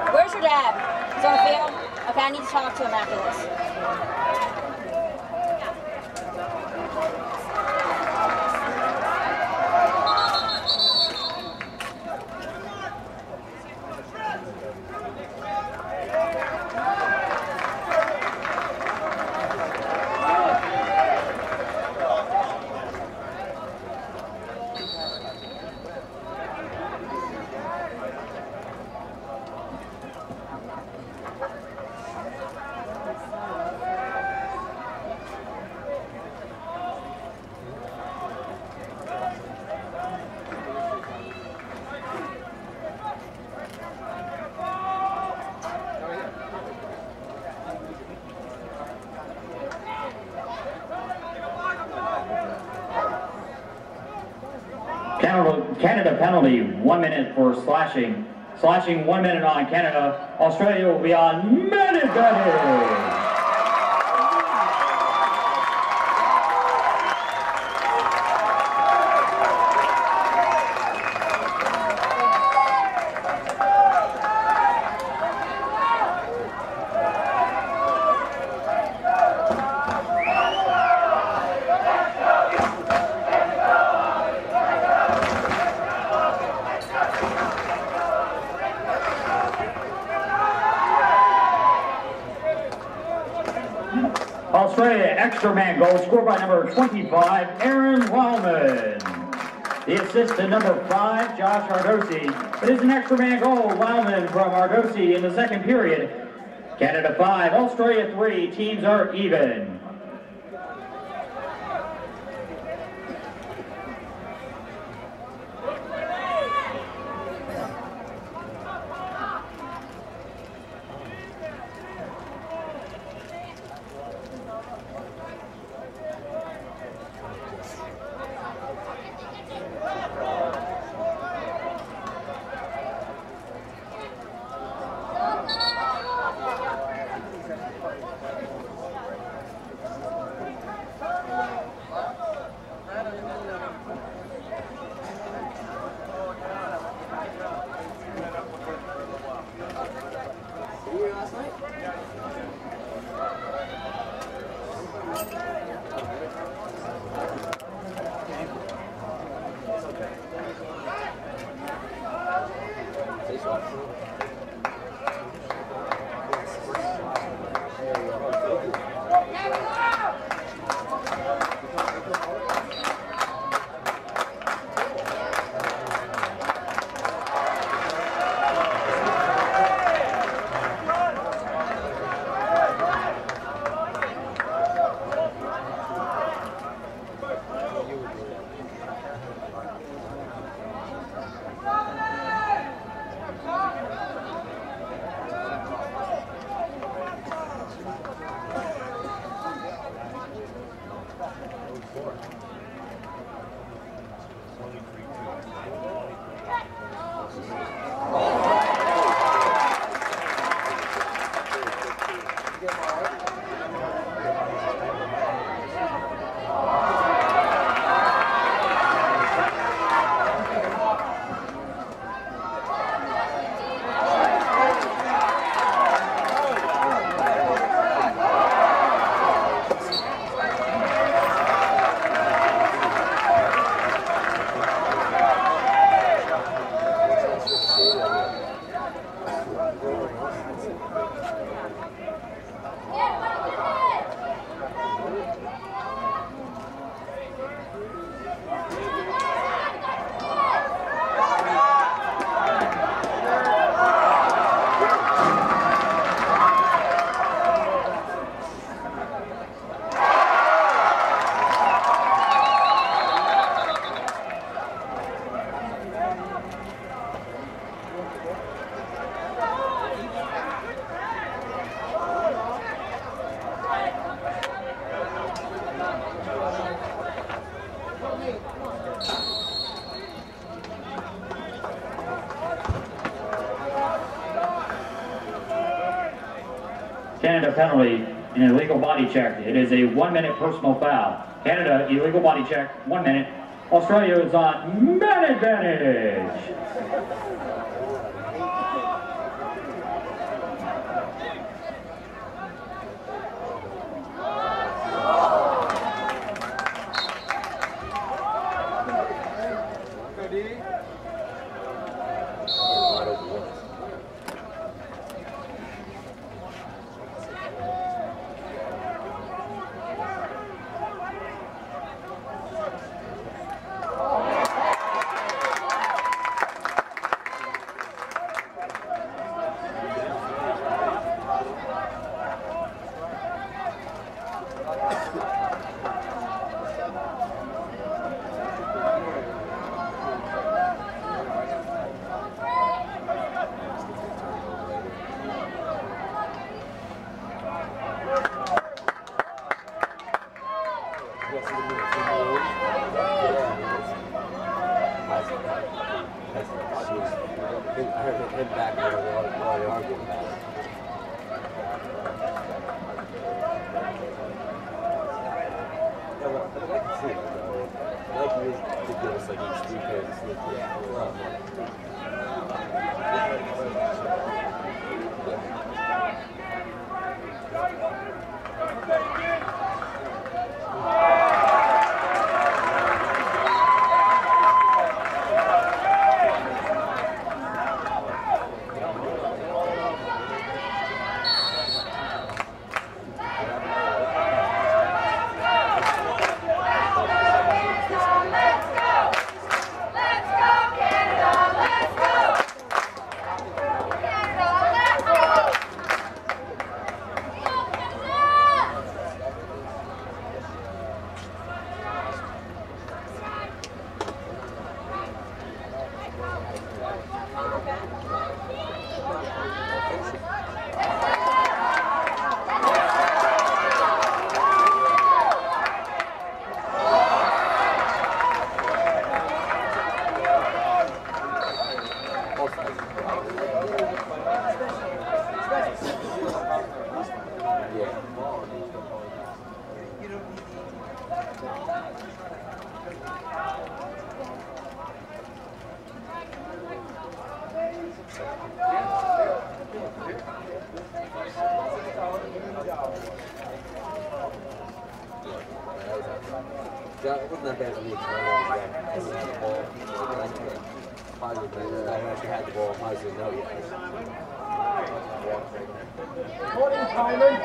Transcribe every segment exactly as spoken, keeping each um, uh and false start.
Where's your dad? He's on the field? Okay, I need to talk to him after this. Canada penalty, one minute for slashing. Slashing one minute on Canada. Australia will be on man advantage. Australia extra man goal scored by number twenty-five, Aaron Wildman. The assist to number five, Josh Ardosi. It is an extra man goal, Wildman from Ardosi in the second period. Canada five, Australia three, teams are even. Canada penalty, an illegal body check. It is a one-minute personal foul. Canada, illegal body check, one minute. Australia is on man advantage. It wasn't that bad for me. I had the ball. I actually had the ball. I didn't know yet. Morning, Simon.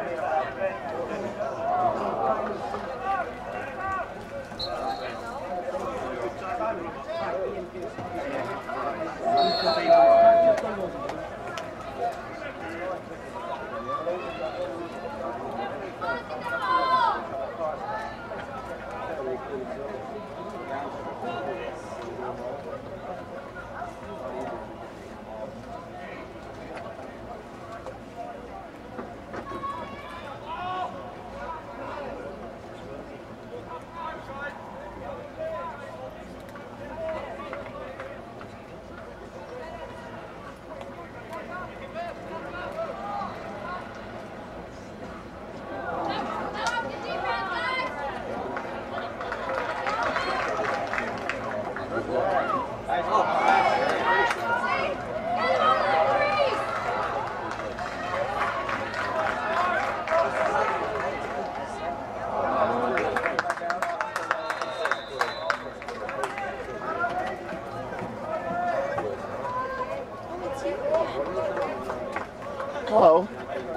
Hello.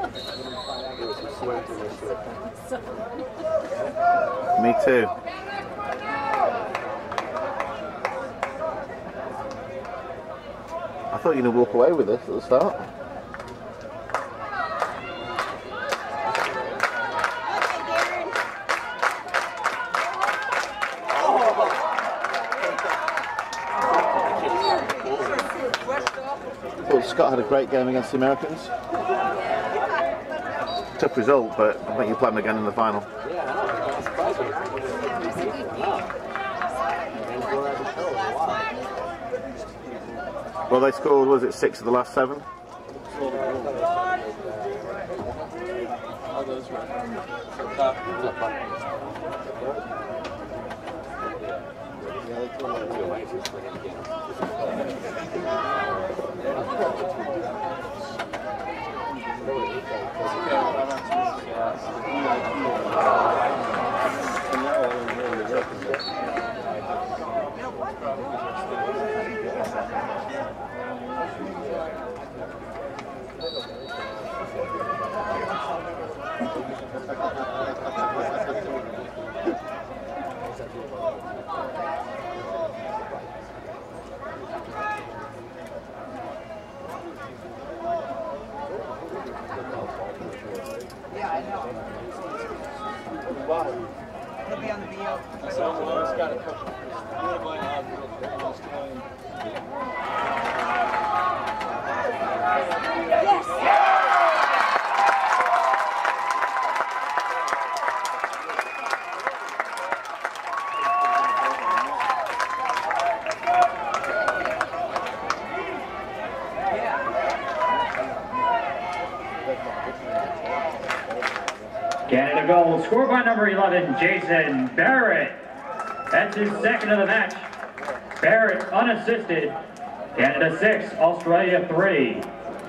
Me too. I thought you were going to walk away with this at the start. I thought Scott had a great game against the Americans. Tough result, but I think you play them again in the final. Well, they scored, was it six of the last seven? Yeah, I know. Wow. It'll be on the video. So, uh, it's got a couple. Yes! Canada goal, scored by number eleven, Jason Barrett. That's his second of the match. Barrett unassisted. Canada six, Australia three.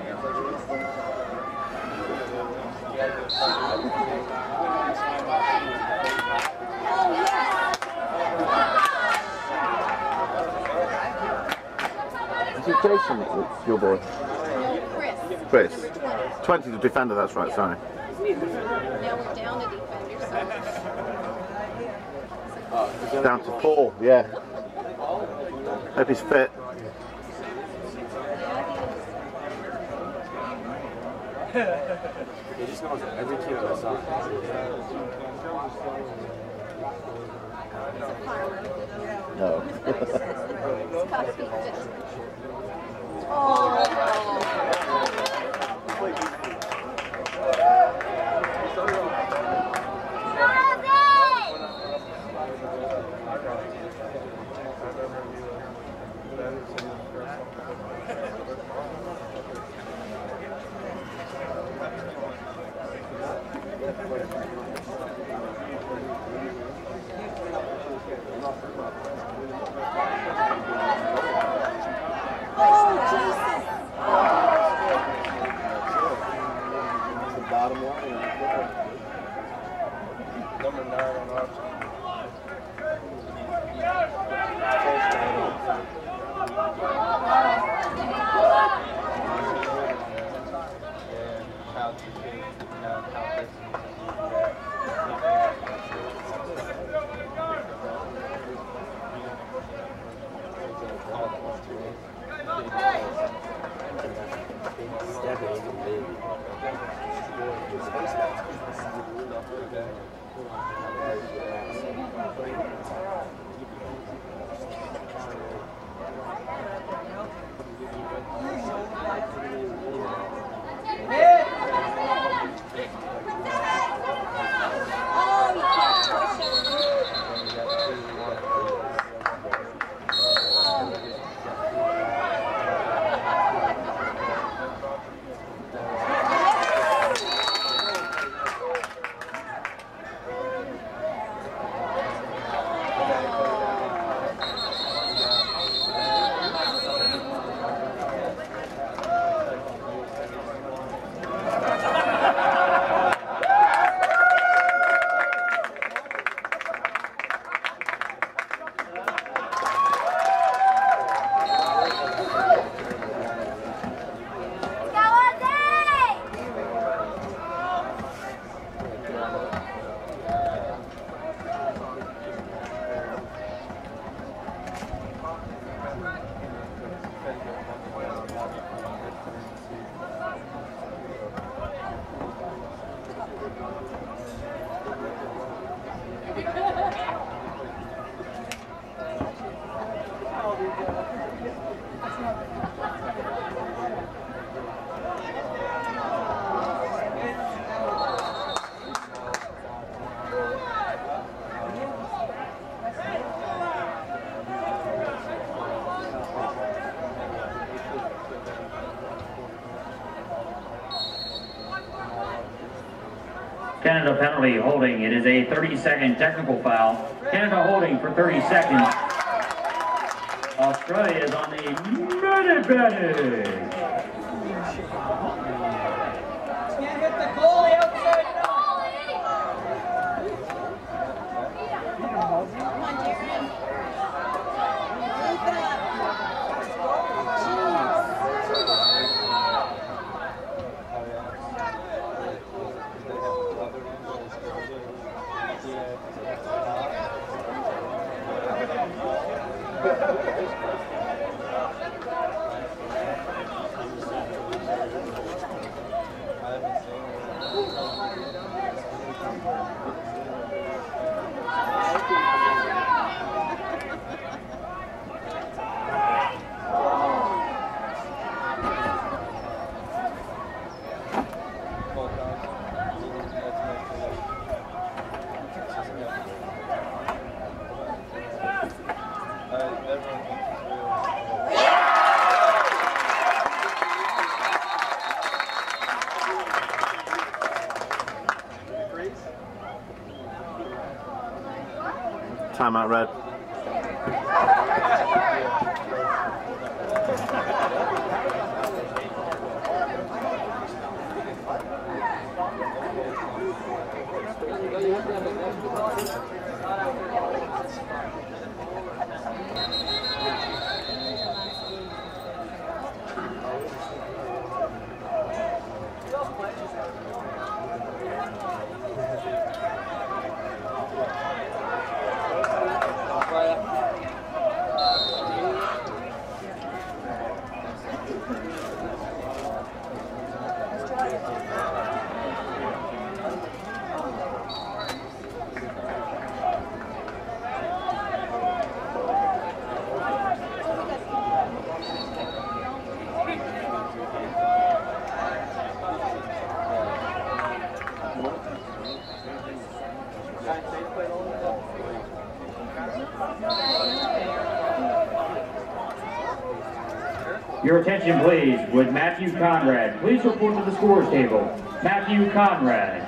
Is it Jason that's your boy? Chris. Chris. twenty, the defender, that's right, sorry. Now we're down a defender, so. Down to Paul, yeah. Hope he's fit. He just knows every kid on the side. No. Number nine on our team. Canada penalty holding. It is a thirty second technical foul. Canada holding for thirty seconds. Australia is on the minute bench. Can't hit the goalie outside now. Timeout, Red. Your attention, please, with Matthew Conrad. Please report to the scores table. Matthew Conrad.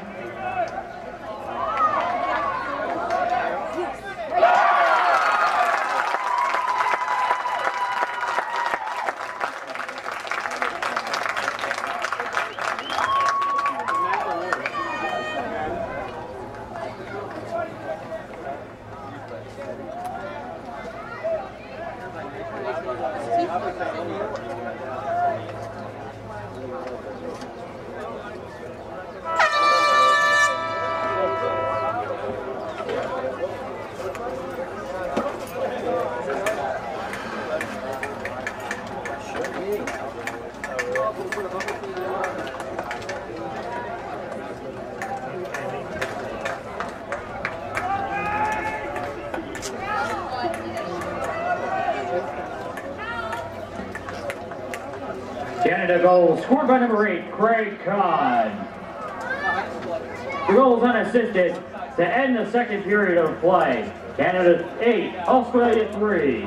Canada goal scored by number eight, Craig Kahn. The goal is unassisted to end the second period of play. Canada eight, Australia three.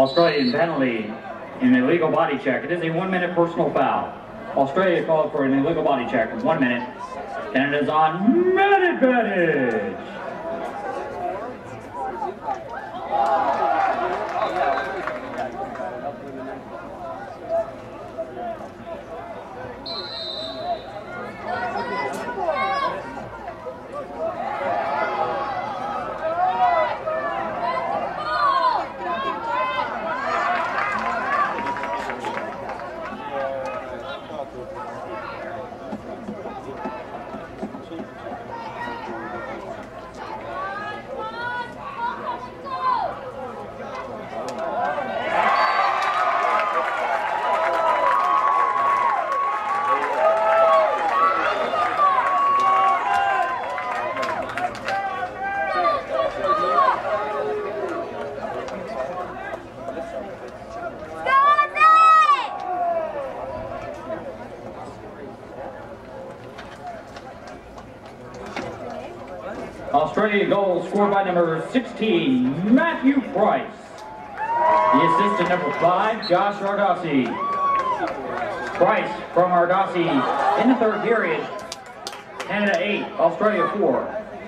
Australian penalty in an illegal body check. It is a one-minute personal foul. Australia called for an illegal body check. One minute. Canada's on man advantage. Australia goal scored by number sixteen, Matthew Price. The assist to number five, Josh Ardossi. Price from Ardossi in the third period. Canada eight, Australia four.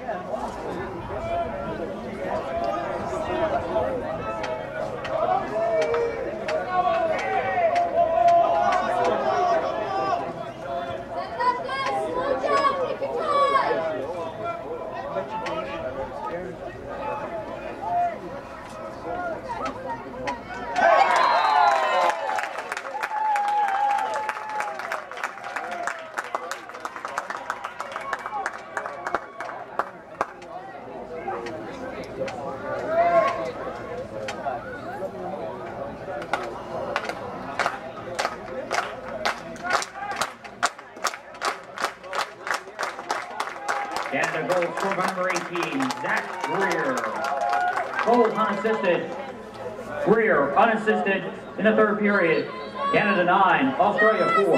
Canada goal scored by number eighteen, Zach Greer. Goal unassisted. Greer unassisted in the third period. Canada nine, Australia four.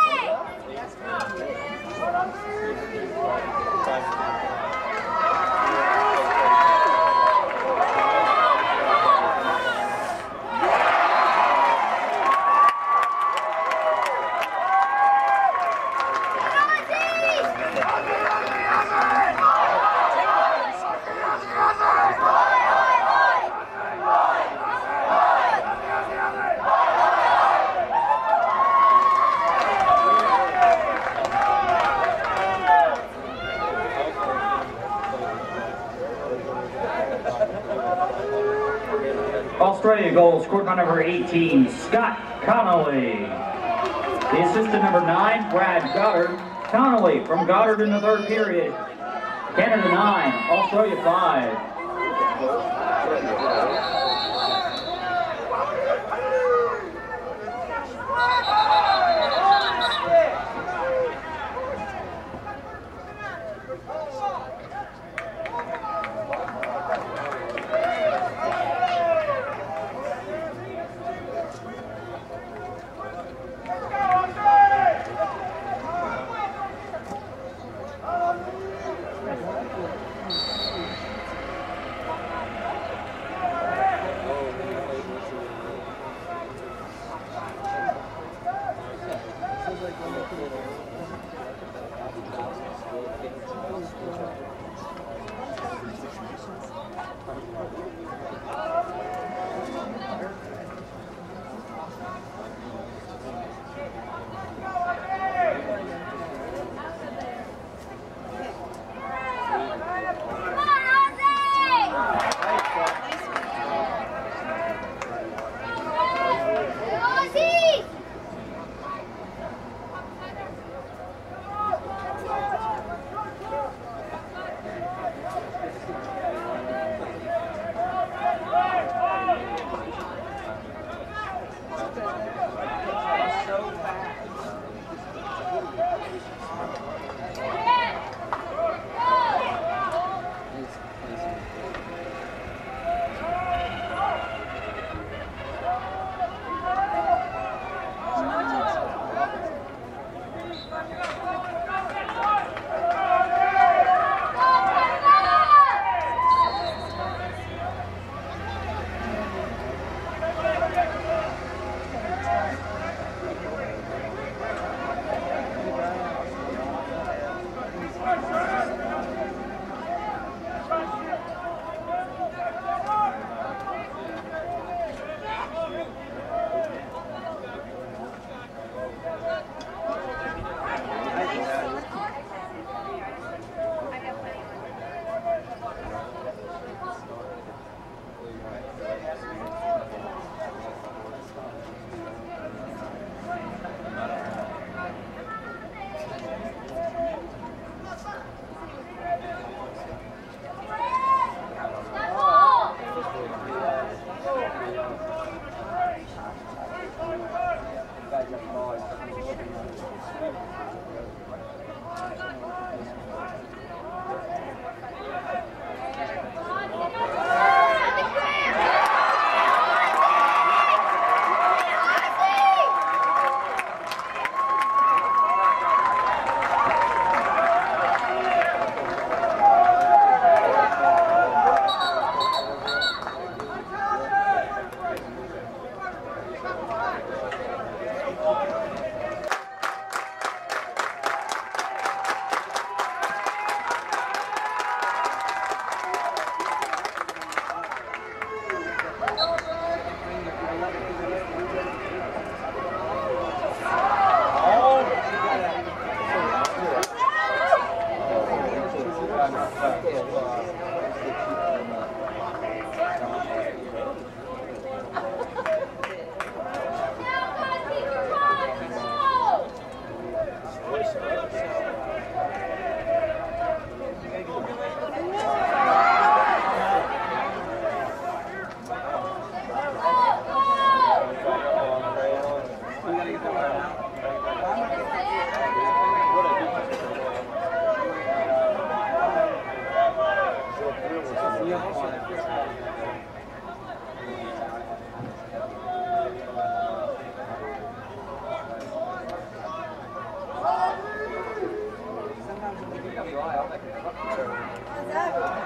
Australia goal scored by number eighteen, Scott Connolly. The assist to number nine, Brad Goddard. Connolly from Goddard in the third period. Canada nine, Australia five. How's that?